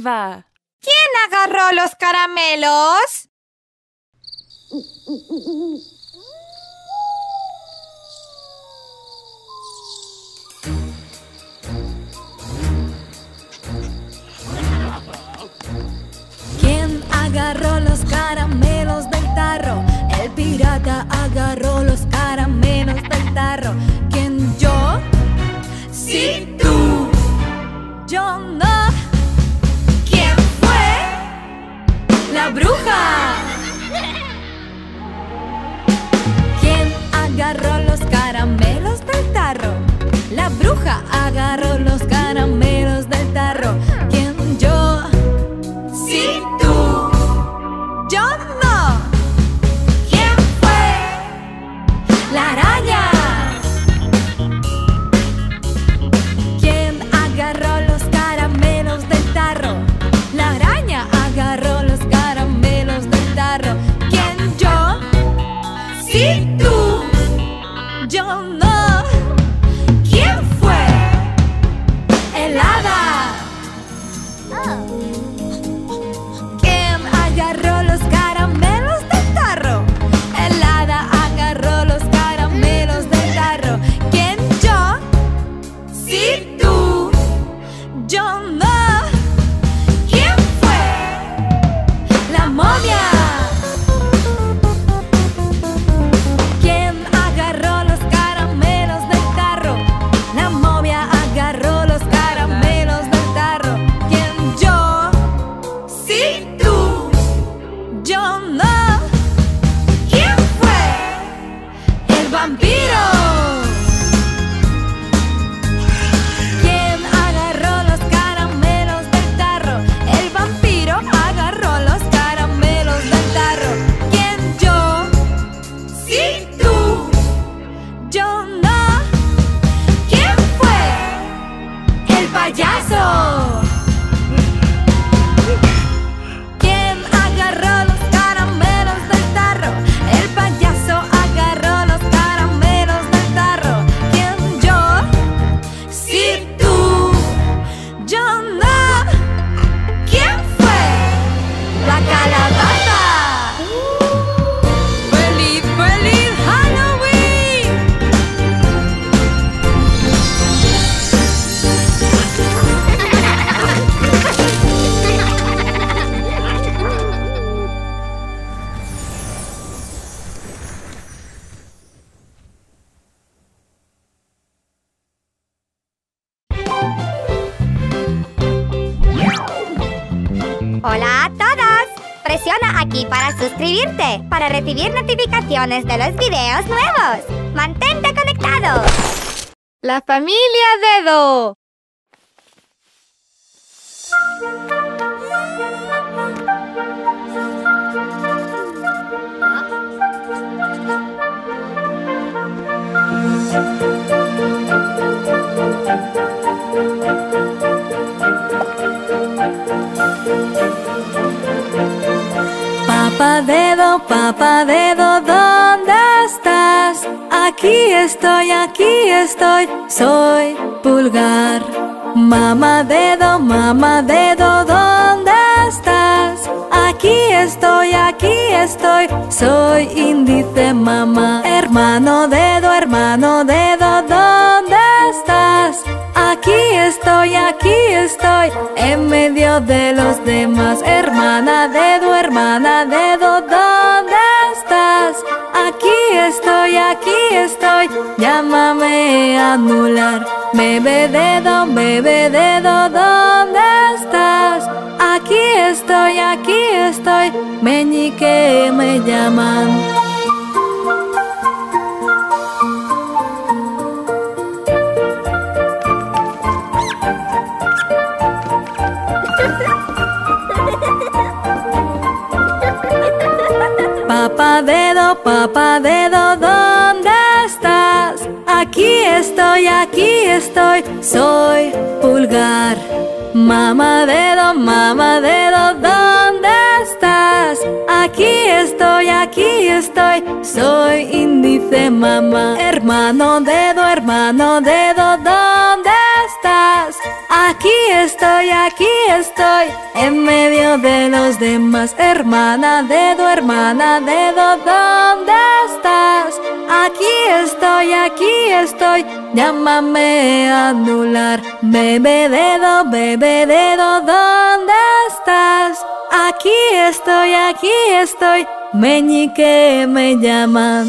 arriba. ¿Quién agarró los caramelos? ¿Quién agarró los caramelos del tarro? El pirata agarró los caramelos del tarro. ¿Quién? ¿Yo? ¡Sí, tú! Yo no. ¿Quién fue? ¡La bruja! ¿Quién agarró los caramelos del tarro? La bruja agarró los caramelos del tarro. ¿Quién? Yo. ¡Sí, tú! Yo no. ¿Quién fue? La araña. ¿Quién agarró los caramelos del tarro? La araña agarró los caramelos del tarro. ¿Quién? Yo. ¡Sí, tú! Yo no. ¿Quién fue? El hada. ¿Quién agarró los caramelos del tarro? El hada agarró los caramelos del tarro. ¿Quién? Yo. ¡Sí, tú! Yo no. ¿Quién fue? La momia. ¿Quién agarró los caramelos del tarro? La momia agarró los caramelos del tarro. ¿Quién? Yo. ¡Sí, tú! Yo no. ¿Quién fue? El vampiro. ¿Quién agarró los caramelos del tarro? El vampiro agarró los caramelos del tarro. ¿Quién? Yo. ¡Sí, tú! Yo no. ¿Quién fue? El payaso. ¿Quién agarró los caramelos del tarro? El payaso agarró los caramelos del tarro. ¿Quién? Yo. ¡Sí, tú! Yo no. ¿Quién fue? La calabaza. ¡Feliz, feliz Halloween! Hola a todos. Presiona aquí para suscribirte, para recibir notificaciones de los videos nuevos. ¡Mantente conectado! La familia Dedo. Papá Dedo, ¿dónde estás? Aquí estoy, soy Pulgar. Mamá Dedo, ¿dónde estás? Aquí estoy, soy Índice, mamá. Hermano Dedo, ¿dónde estás? Aquí estoy, en medio de los demás. Hermana Dedo, ¿dónde estás? Aquí estoy, llámame Anular. Bebé Dedo, ¿dónde estás? Aquí estoy, Meñique me llaman. Papá Dedo, ¿dónde estás? Aquí estoy, soy Pulgar. Mamá Dedo, ¿dónde estás? Aquí estoy, soy Índice, mamá. Hermano Dedo, ¿dónde estás? aquí estoy, en medio de los demás. Hermana dedo, ¿dónde estás? Aquí estoy, llámame a anular. Bebé dedo, ¿dónde estás? Aquí estoy, meñique me llaman.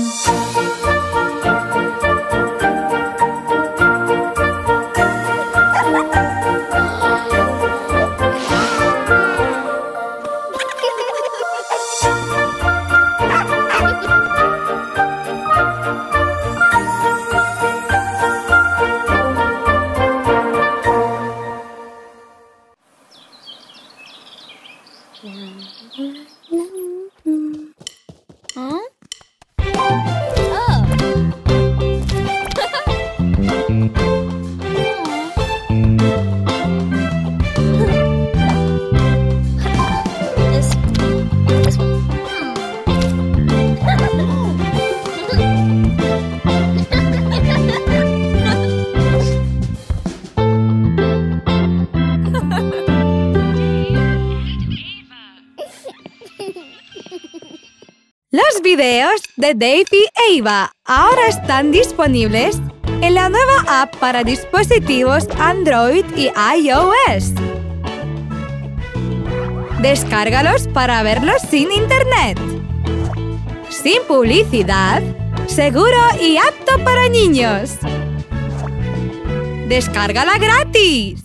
Los videos de Dave y Eva ahora están disponibles en la nueva app para dispositivos Android y iOS. Descárgalos para verlos sin internet. Sin publicidad, seguro y apto para niños. ¡Descárgala gratis!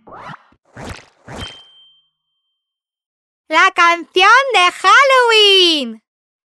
¡La canción de Halloween!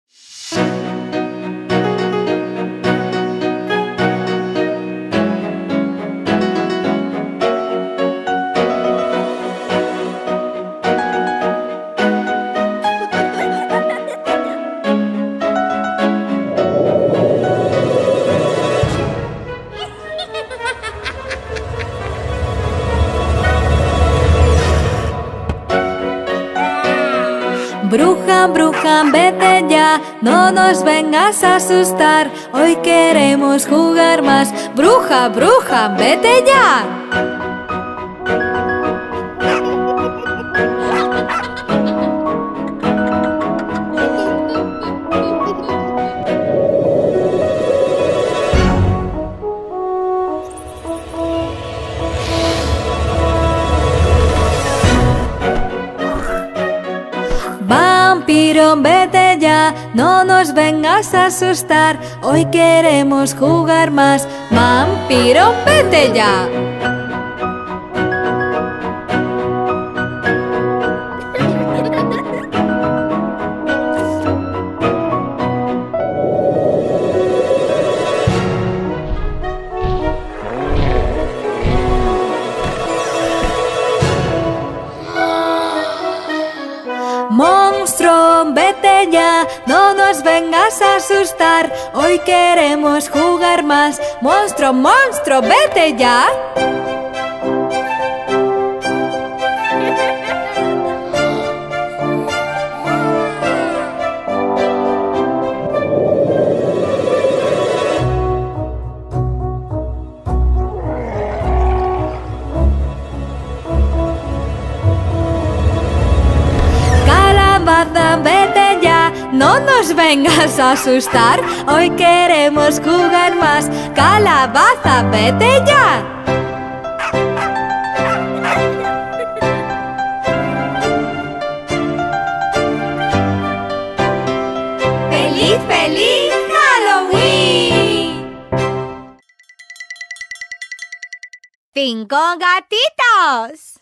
Bruja, bruja, vete ya, no nos vengas a asustar. Hoy queremos jugar más. Bruja, bruja, vete ya. Vampiro, vete ya, no nos vengas a asustar. Hoy queremos jugar más. Vampiro, vete ya. Monstruo, vete ya, no nos vengas a asustar. Hoy queremos jugar más. Monstruo, monstruo, vete ya. Vete ya, no nos vengas a asustar. Hoy queremos jugar más. Calabaza, vete ya. ¡Feliz, feliz Halloween! 5 gatitos.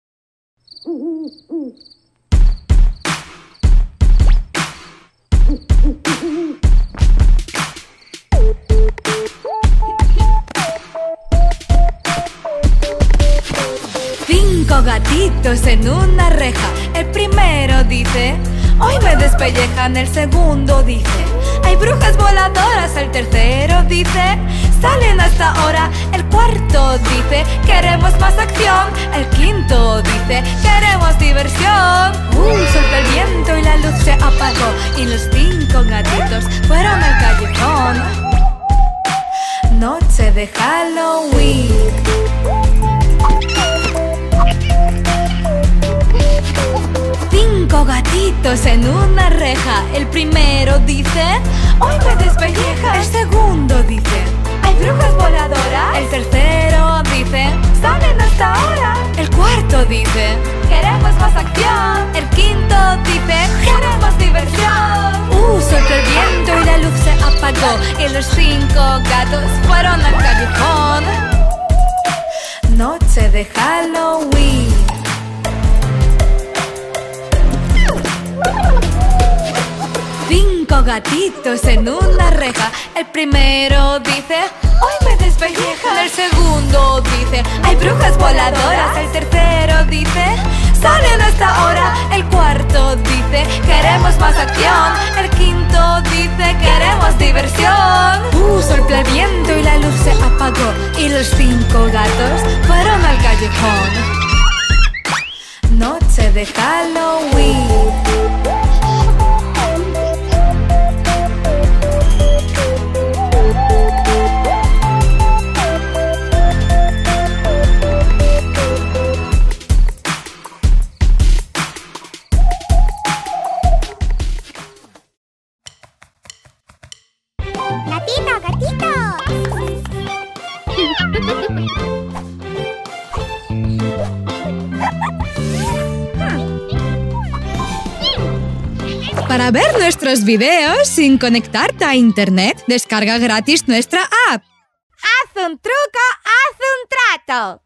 Cinco gatitos en una reja. El primero dice: hoy me despellejan. El segundo dice: hay brujas voladoras. El tercero dice: salen hasta ahora. El cuarto dice: queremos más acción. El quinto dice: queremos diversión. Soltó el viento y la luz se apagó, y los 5 gatitos fueron al callejón. Noche de Halloween. gatitos en una reja. El primero dice: hoy me despelleja. El segundo dice: hay brujas voladoras. El tercero dice: salen hasta ahora. El cuarto dice: queremos más acción. El quinto dice: queremos diversión. Sopló el viento y la luz se apagó, y los 5 gatos fueron al callejón. Noche de Halloween. Cinco gatitos en una reja. El primero dice: hoy me despelleja. El segundo dice: hay brujas voladoras. El tercero dice: salen hasta ahora. El cuarto dice: queremos más acción. El quinto dice: queremos diversión. Sopló el viento y la luz se apagó, y los 5 gatos fueron al callejón. Noche de Halloween. ¡Gatito, gatito! Para ver nuestros videos sin conectarte a internet, descarga gratis nuestra app. ¡Haz un truco, haz un trato!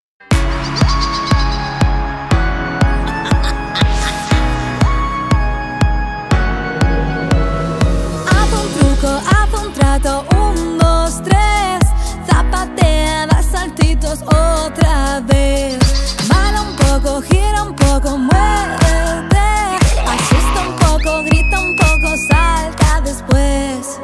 Haz un truco, haz un trato. 1, 2, 3. Zapatea, da saltitos otra vez. Baila un poco, gira un poco, muévete. Asusta un poco, grita un poco, salta después.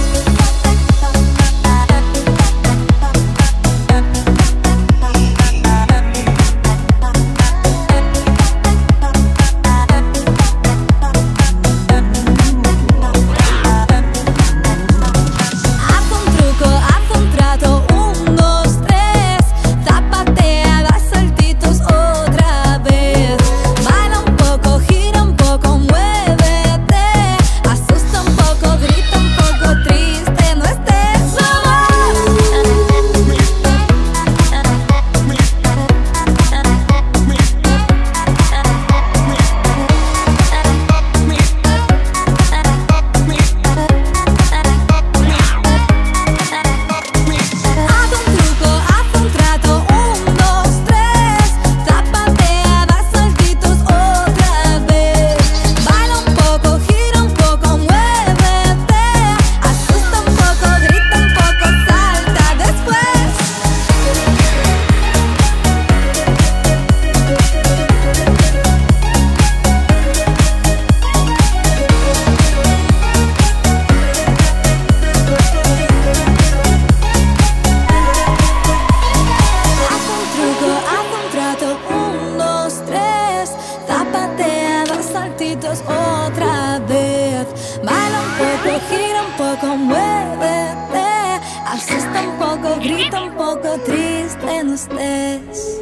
Otra vez, baila un poco, gira un poco, muévete. Asusta un poco, grita un poco, triste no estés.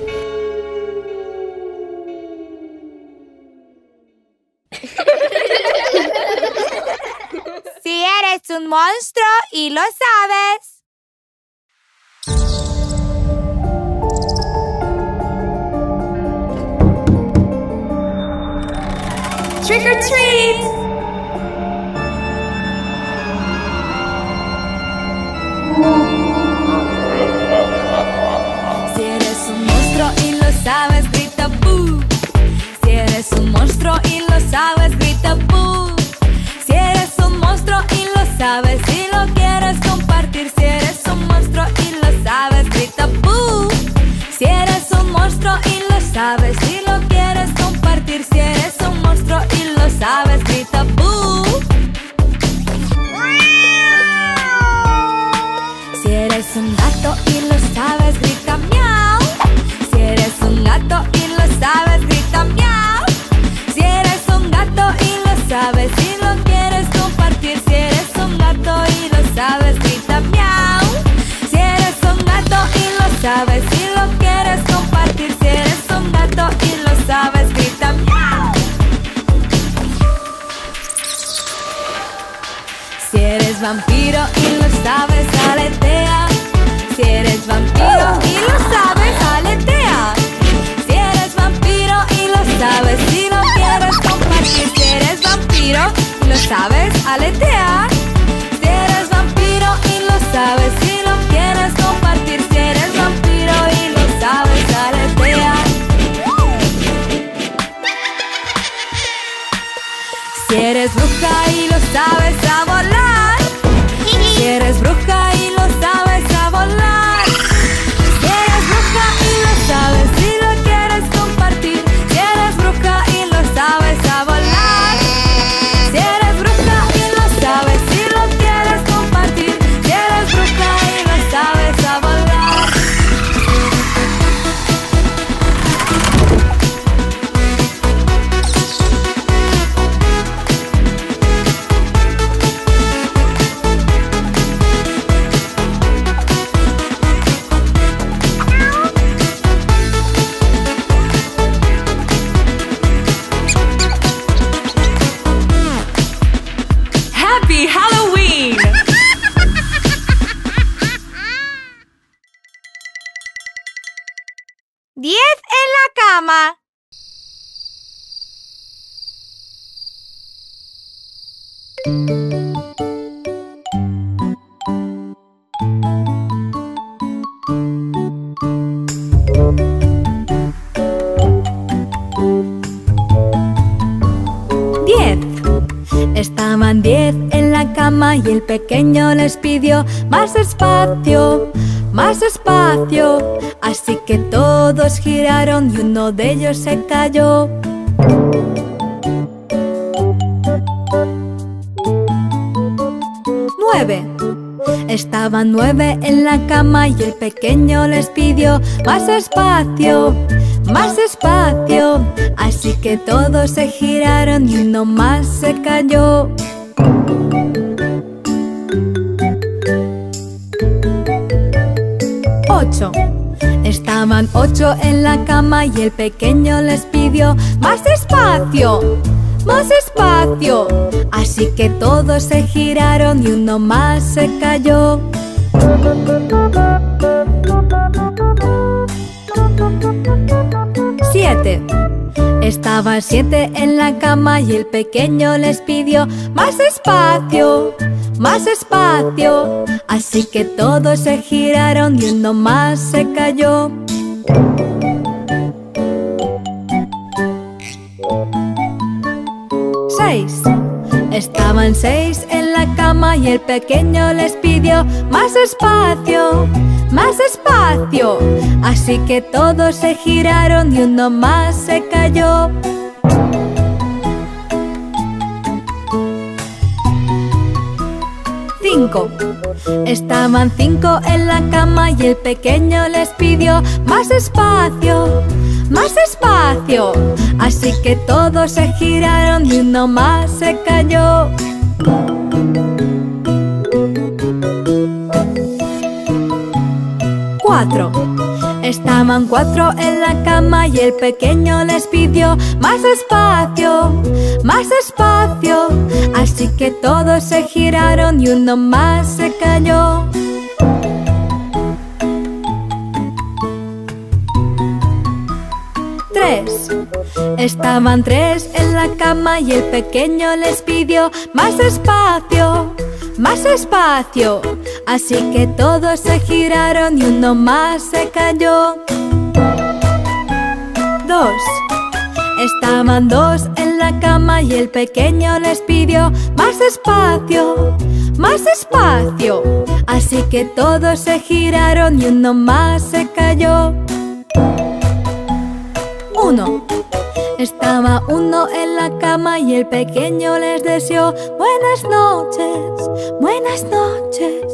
Si eres un monstruo y lo sabes. Trick or treat! Si eres un monstruo y lo sabes, grita boo. Si eres un monstruo y lo sabes, grita boo. Si eres un monstruo y lo sabes, si lo quieres compartir. Si eres un monstruo y lo sabes, grita boo. Si eres un monstruo y lo sabes, si lo quieres compartir. Si eres un monstruo y lo sabes, grita boo. Si eres un gato y lo sabes, grita miau. Si eres un gato y lo sabes, grita miau. Si eres un gato y lo sabes, si lo quieres compartir. Si eres un gato y lo sabes, grita miau. Si eres un gato y lo sabes, si lo quieres compartir. Si eres un gato y lo sabes, grita miau. vampiro y lo sabes, aletea. Si eres vampiro y lo sabes, aletea. Si eres vampiro y lo sabes, si lo quieres compartir. Si eres vampiro y lo sabes, aletea. Si eres vampiro y lo sabes, si lo quieres compartir. Si eres vampiro y lo sabes, aletea. Si eres bruja y lo sabes, a volar. Si eres bruja y lo sabes, a volar. Si eres bruja y lo sabes, si lo quieres compartir. Si eres bruja y lo sabes, a volar. Si eres bruja y lo sabes, si lo quieres compartir. Si eres bruja y lo sabes, a volar. Happy Halloween! 10 en la cama. Estaban 10 en la cama y el pequeño les pidió más espacio, más espacio. Así que todos giraron y uno de ellos se cayó. Estaban 9 en la cama y el pequeño les pidió más espacio, más espacio. Así que todos se giraron y uno más se cayó. 8. Estaban 8 en la cama y el pequeño les pidió más espacio, más espacio. Así que todos se giraron y uno más se cayó. 7. Estaban 7 en la cama y el pequeño les pidió más espacio, más espacio. Así que todos se giraron y uno más se cayó. 6. Estaban 6 en la cama y el pequeño les pidió más espacio, más espacio. Así que todos se giraron y uno más se cayó. 5. Estaban 5 en la cama y el pequeño les pidió más espacio, más espacio. Así que todos se giraron y uno más se cayó. 4. Estaban 4 en la cama y el pequeño les pidió más espacio, más espacio. Así que todos se giraron y uno más se cayó. 3. Estaban 3 en la cama y el pequeño les pidió más espacio, más espacio. Así que todos se giraron y uno más se cayó. 2. Estaban 2 en la cama y el pequeño les pidió más espacio, más espacio. Así que todos se giraron y uno más se cayó. 1. Estaba 1 en la cama y el pequeño les deseó buenas noches, buenas noches.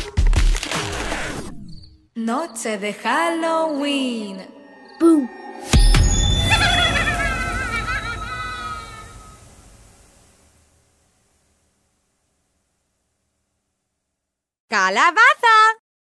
Noche de Halloween. ¡Bum! calabaza.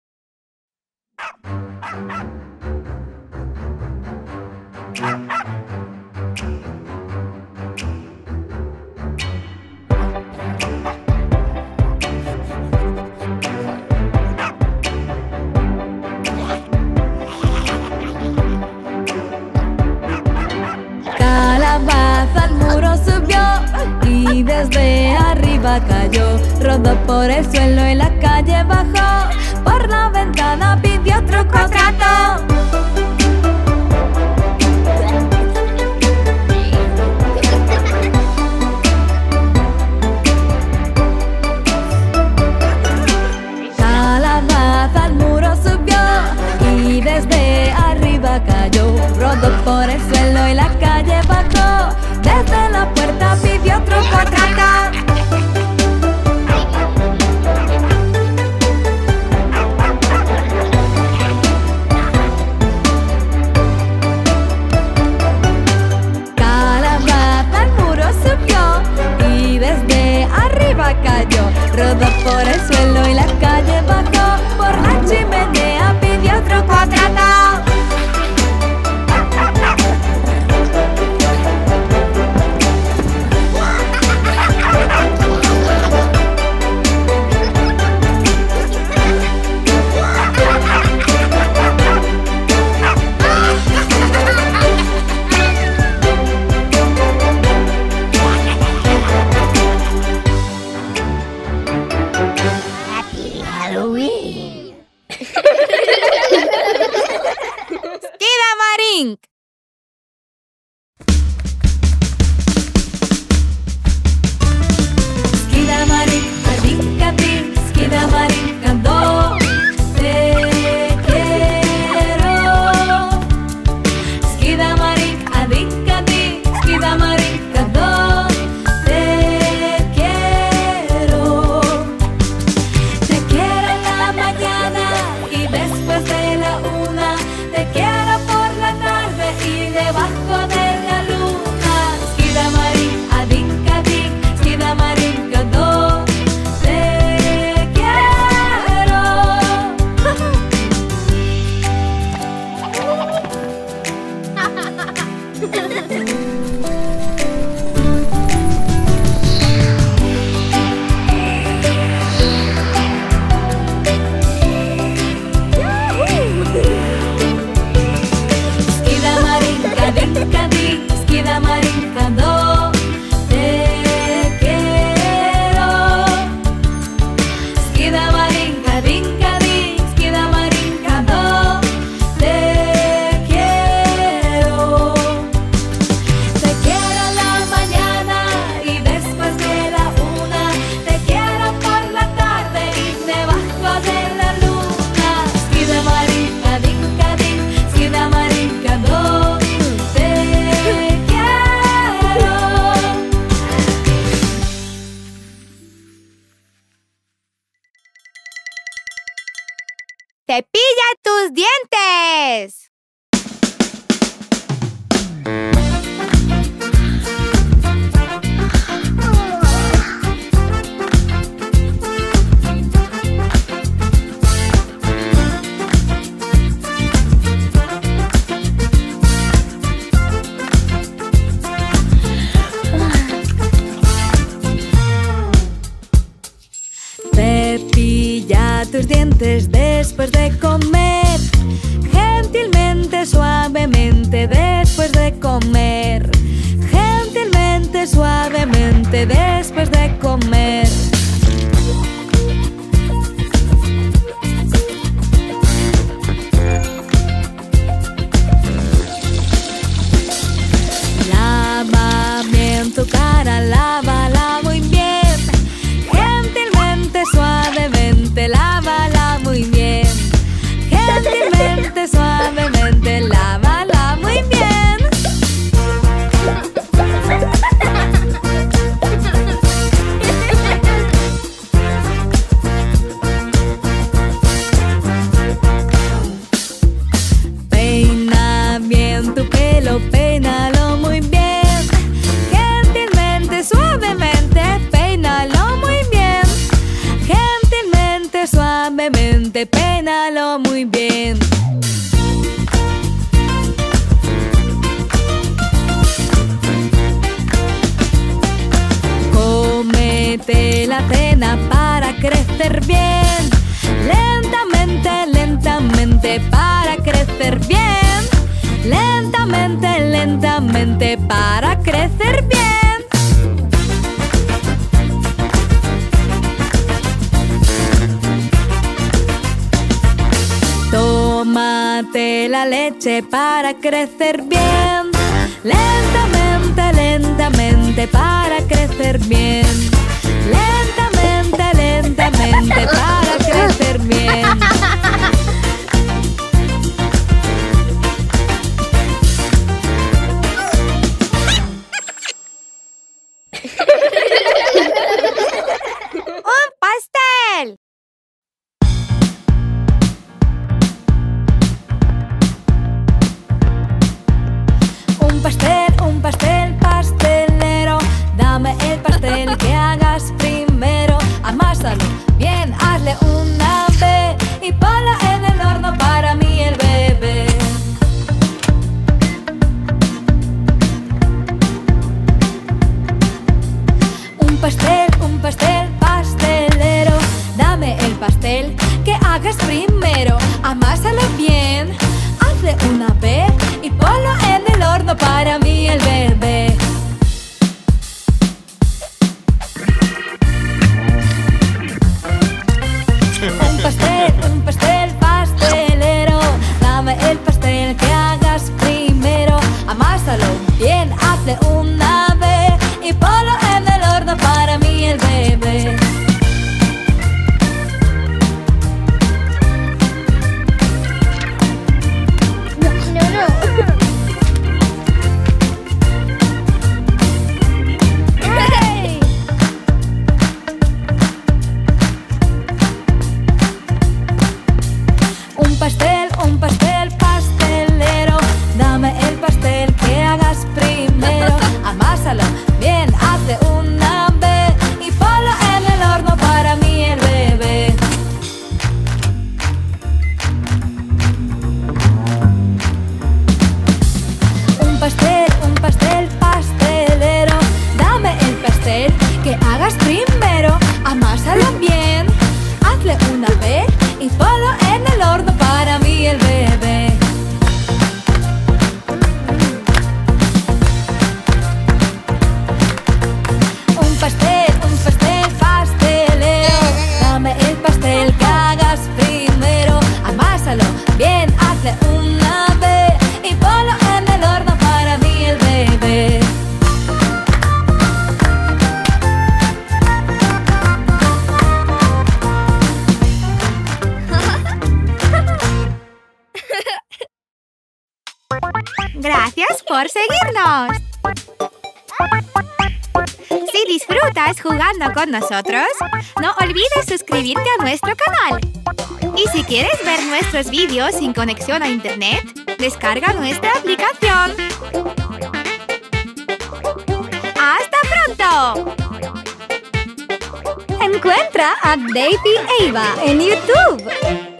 Calabaza al muro subió y desde arriba cayó. Rodó por el suelo y la calle bajó. Por la ventana pidió truco o trato. Calabaza al muro subió y desde arriba cayó. Rodó por el suelo y la calle bajó. Desde la puerta pidió truco o trato. Calabaza al muro subió y desde arriba cayó. Rodó por el suelo y la calle bajó. Por la chimenea pidió truco o trato. Skidamarink. Skidamarink, adíncate, Skidamarink cantó. Te quiero. Skidamarink, adíncate, Skidamarink cantó. Te quiero. Te quiero en la mañana y después de la una. Te quiero por la tarde y debajo de la luna. Skidamarink, adíncate, Skidamarink cantó. Te quiero. Skidamarink, adíncate, Skidamarink cantó. Te quiero. Skidamarink, adíncate, Skidamarink cantó. Te quiero. Te quiero en la mañana y después de la una. Te quiero por la tarde y debajo de la luna. Skidamarink, adíncate, Skidamarink cantó. Te quiero. Cepilla tus dientes. Cepilla tus dientes después de comer. Gentilmente, suavemente después de comer. Gentilmente, suavemente después de comer. Lava bien tu cara, lávala muy bien. Gentilmente, suavemente, lávala muy bien. Gentilmente, suavemente, lávala muy bien. Tómate la cena para crecer bien. Lentamente, lentamente para crecer bien. Lentamente, lentamente para crecer bien. Tómate la leche para crecer bien. Lentamente, lentamente para crecer bien. Lentamente, lentamente para crecer bien. ¡Un pastel! Un pastel, pastelero. Dame el pastel que hagas primero. Amásalo bien, hazle una V y ponlo en el horno para mí el bebé. Un pastel, pastelero. Dame el pastel que hagas primero. Amásalo bien, hazle una V y ponlo en el horno para mí el bebé. Un pastel, pastelero. Dame el pastel que hagas primero. Amásalo bien, hazle una V y ponlo en el horno para mí el bebé. Un pastel, pastelero. Dame el pastel que hagas primero. Amásalo bien, hazle una V y ponlo en el horno para mí el bebé. Un pastel, pastelero. Dame el pastel que hagas primero. Amásalo bien, hazle una V y ponlo en el horno para mí el bebé. Un pastel, pastelero. Dame el pastel que hagas primero. Amásalo bien, hazle una V y ponlo en el horno para mí el bebé. Gracias por seguirnos. Si disfrutas jugando con nosotros, no olvides suscribirte a nuestro canal. Y si quieres ver nuestros vídeos sin conexión a internet, descarga nuestra aplicación. ¡Hasta pronto! Encuentra a Dave y Ava en YouTube.